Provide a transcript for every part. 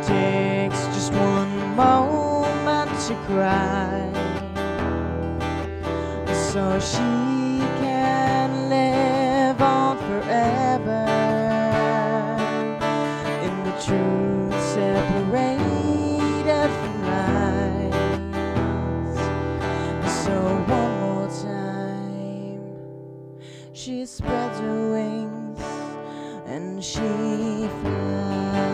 takes just one moment to cry, so she can live on forever in the truth separated from lies. So one more time, she spreads her wings and she flies.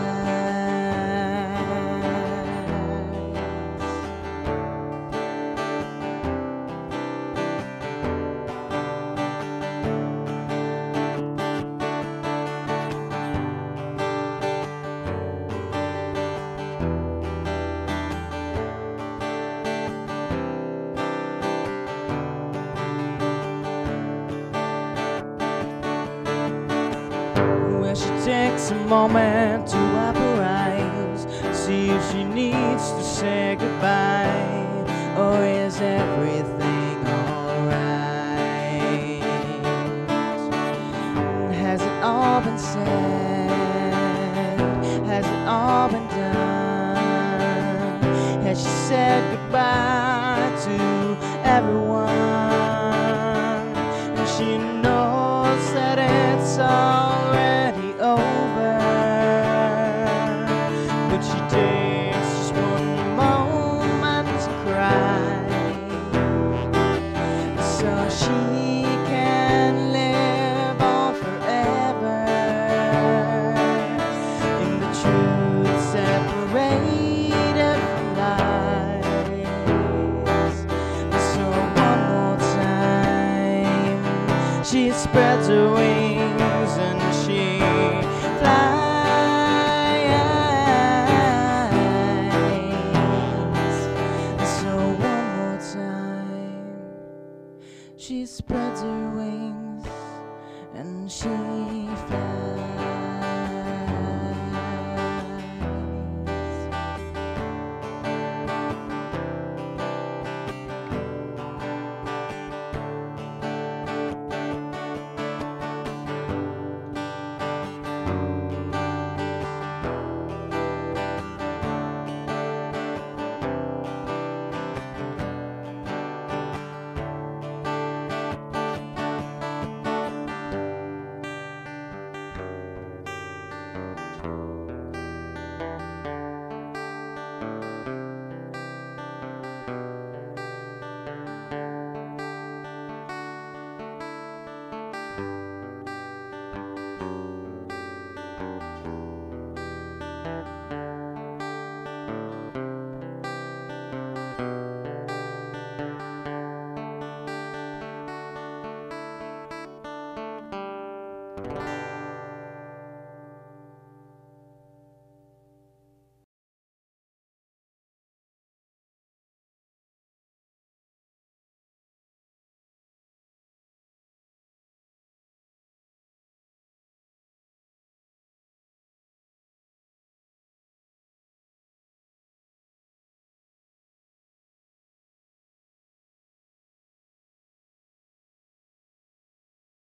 She takes a moment to wipe her eyes, see if she needs to say goodbye, or is everything alright? Has it all been said? Has it all been done? Has she said goodbye to everyone? And she knows that it's already over, but she takes just one moment to cry, so she can live on forever in the truth separated from lies. So one more time, she spreads her wings and she flies. So one more time, she spreads her wings and she